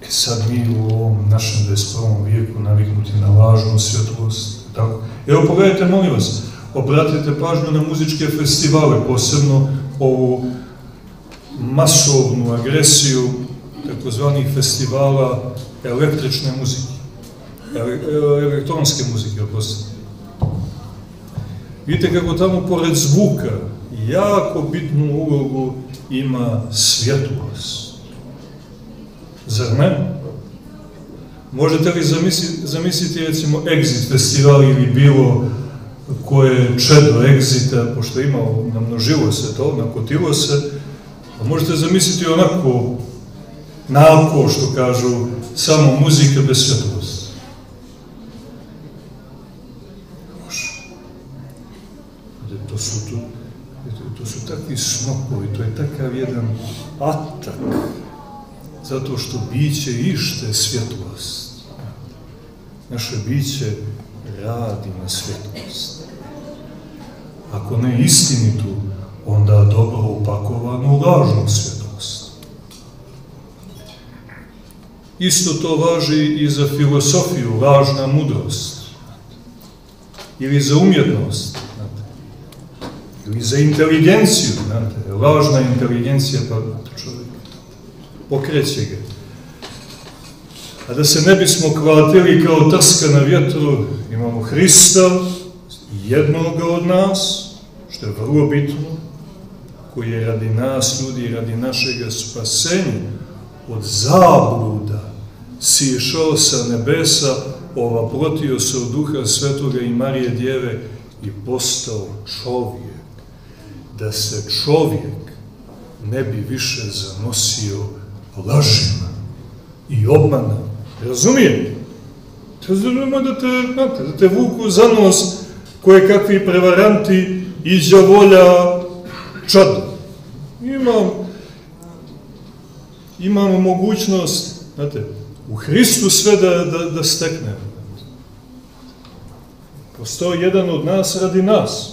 Sad mi u ovom našem 21. vijeku naviknuti na lažnu svjetlost. Evo pogledajte, molim vas, obratite pažnju na muzičke festivale, posebno ovu masovnu agresiju takozvanih festivala električne muzike, elektronske muzike, oprostite. Vidite kako tamo pored zvuka jako bitnu ulogu ima svjetlost. Zar ne? Možete li zamisliti, recimo, Exit festival ili bilo koje čedo Exita, pošto imao, namnožilo se to, nakotilo se, a možete zamisliti onako, naoko, što kažu, samo muzika bez svjetlosti. Može. To su takvi snopovi, to je takav jedan atak, zato što biće ište svjetlost. Naše biće radi na svjetlost. Ako ne istinitu, onda dobro upakovanu lažnu svjetlost. Isto to važi i za filosofiju, lažna mudrost. Ili za umjetnost. Ili za inteligenciju. Lažna inteligencija, pa čovjek pokreće ga. A da se ne bismo kvatili kao trska na vjetru, imamo Hrista, jednoga od nas, što je vrlo bitno, koji je radi nas, ljudi, radi našeg spasenja, od zabluda sišao sa nebesa, ovaprotio se od Duha Svetoga i Marije Djeve i postao čovjek. Da se čovjek ne bi više zanosio lažima i obmana. Razumijete? Da te vuku za nos koje kakvi prevaranti i đavolja čada. Imamo mogućnost, znate, u Hristu sve da steknemo. Postao jedan od nas radi nas.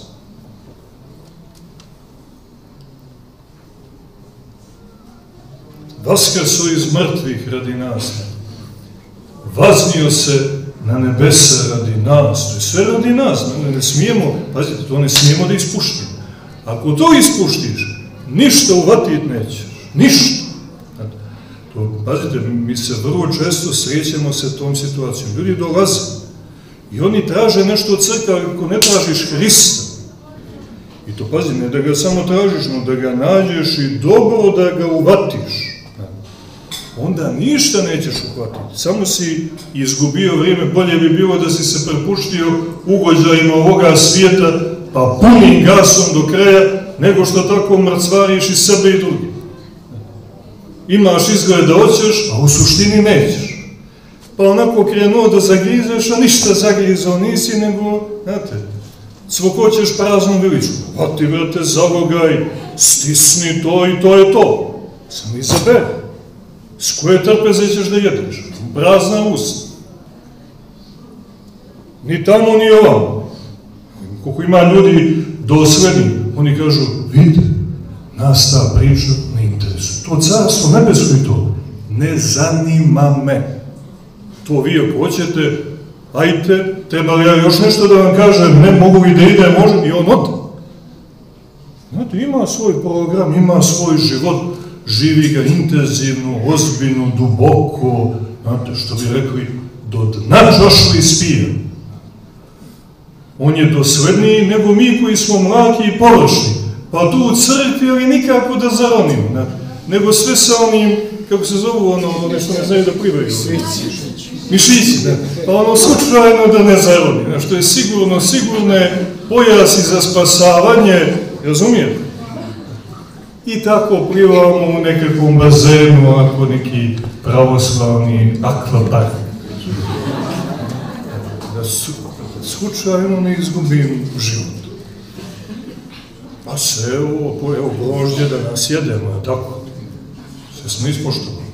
Vaskrso iz mrtvih radi nas. Vaznio se na nebesa radi nas. To je sve radi nas. Ne smijemo, pazite, to ne smijemo da ispuštimo. Ako to ispuštiš, ništa uvatit nećeš. Ništa. Pazite, mi se vrlo često srećemo sa tom situacijom. Ljudi dolaze i oni traže nešto od crkve, ako ne tražiš Hrista. I to, pazi, ne da ga samo tražiš, no da ga nađeš i dobro da ga uvatiš. Onda ništa nećeš uhvatiti. Samo si izgubio vrijeme, bolje bi bilo da si se prepuštio ugođajima ovoga svijeta, pa punim gasom do kraja, nego što tako mrcvariš i sebe i drugi. Imaš izgled da hoćeš, a u suštini nećeš. Pa onako krenuo da zagrizeš, a ništa zagrizao nisi, nego, znate, cvokoćeš praznom viličku. Hvati, vrate, zalogaj, stisni to i to je to. Samo izaberi. S koje trpeze ćeš da jedeš? Prazna usta. Ni tamo, ni ovamo. Koliko ima ljudi dosledni, oni kažu, vidite, nas ta priča ne interesuje. To carstvo nebesko i to ne zanima me. To vi ako hoćete, ajte, treba li ja još nešto da vam kažem, ne mogu i da ide, možem, i on ode. Znate, ima svoj program, ima svoj život, živi ga intenzivno, ozbiljno, duboko, znate, što bi rekli, do dna čašu ispija. On je dosledniji nego mi koji smo mlaki i površni. Pa tu u crkvi, ali nikako da zaronimo, nego sve sa onim, kako se zovu, ono nešto ne znaju da plivaju. Mišići, pa ono slučajno da ne zaroni, što je sigurne pojasi za spasavanje, razumijete? I tako plivamo u nekakvom bazenu, onako neki pravoslavni akvapark. Da slučajno ne izgubim život. Pa se, evo grožđe da nas jedemo, tako. Sve smo ispoštovali.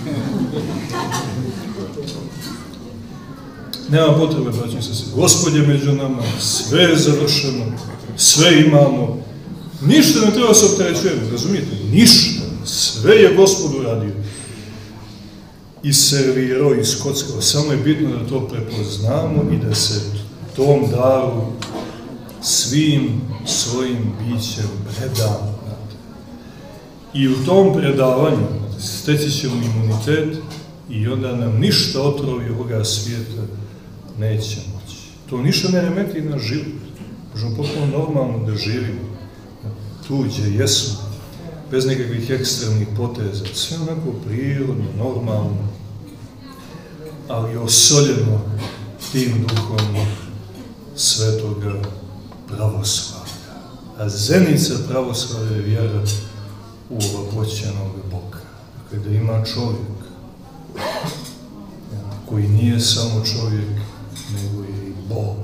Nema potrebe, braći i sestre. Gospod je među nama, sve je završeno, sve imamo. Ništa ne treba se opterećujemo, razumijete? Ništa. Sve je Gospod uradio. iservirao, iskockao. Samo je bitno da to prepoznamo i da se tom daru svim svojim bićem predamo. I u tom predavanju steći ćemo imunitet i onda nam ništa otrovi ovoga svijeta neće moći. To ništa ne remeti na život. Možemo potpuno normalno da živimo tu gdje jesmo, bez nekakvih ekstremnih poteza. Sve onako prirodno, normalno, ali osoljeno tim duhom svetoga pravoslavlja. A zenica pravoslavlja je vjera u ovaploćenog Boga. Dakle, da ima čovjek koji nije samo čovjek, nego i Bog.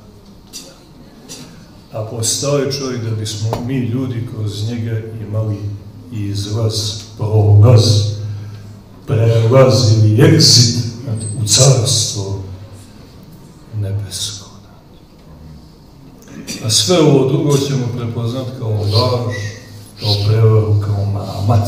A postao je čovjek da bismo mi ljudi kroz njega imali izlaz, prolaz, prelaz ili exit u carstvo nebesko. A sve ovo drugo ćemo prepoznati kao laž, kao prevaru, kao mamac,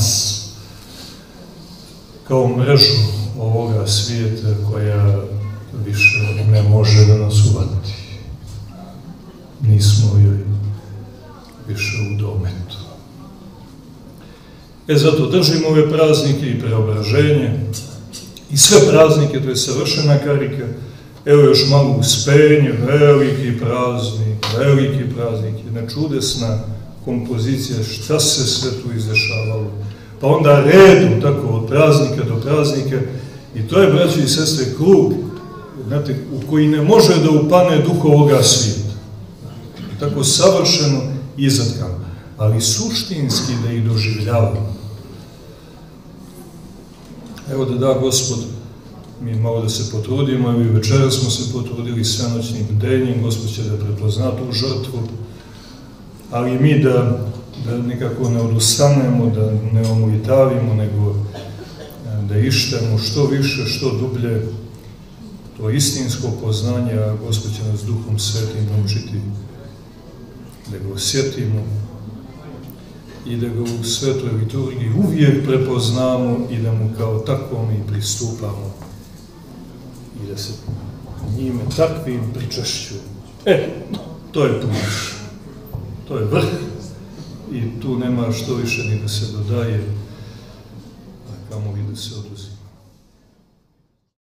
kao mrežu ovoga svijeta koja više ne može da nas uvati. Nismo joj više u dometu. Zato držimo ove praznike i preobraženje i sve praznike, to je savršena karika. Evo još malo uspenje, veliki praznik, jedna čudesna kompozicija, šta se sve tu izdešavalo. Pa onda redom, tako od praznika do praznika, i to je, braći i sestre, krug, znate, u koji ne može da upane duh ovoga svijeta. Tako savršeno izatkan, ali suštinski da ih doživljavamo. Evo da Gospod, mi malo da se potrudimo, evo i večera smo se potrudili svenoćnim bdenjem, Gospod će da prepozna tu žrtvu, ali mi da nekako ne odustanemo, da ne omojitavimo, nego da ištemo što više, što dublje to istinsko poznanje, a Gospod će nas Duhom Svetim naučiti da ga osjetimo i da ga u svetoj liturgiji uvijek prepoznamo i da mu kao takvom i pristupamo i da se njime takvim pričašćujemo. To je tu naš. To je vrh i tu nema što više ni da se dodaje, a kamo i da se oduzima.